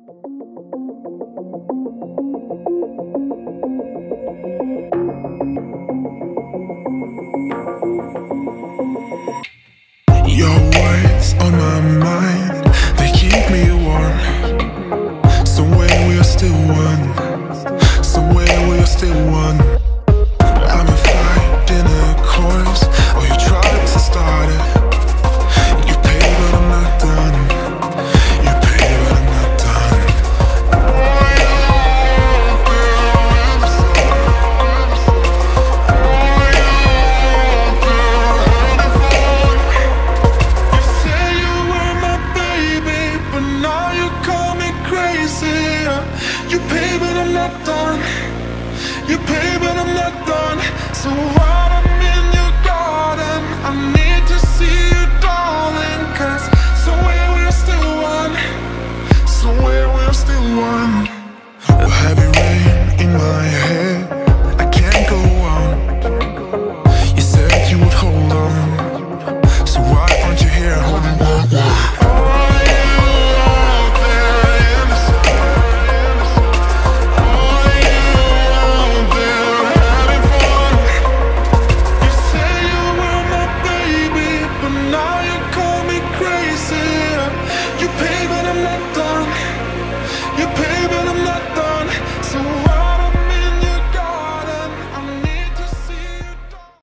Your words on my mind, they keep me warm. Somewhere we are still one. Somewhere we are still one. I'm a fight in a chorus, or you tried to start it. You pay but I'm not done. You pay but I'm not done. You say you were my baby, but now you call me crazy. You pay but I'm not done. You pay but I'm not done. So while I'm in your garden, I need to see you, darling. 'Cause somewhere we're still one. Somewhere we're still one. Heavy rain in my head.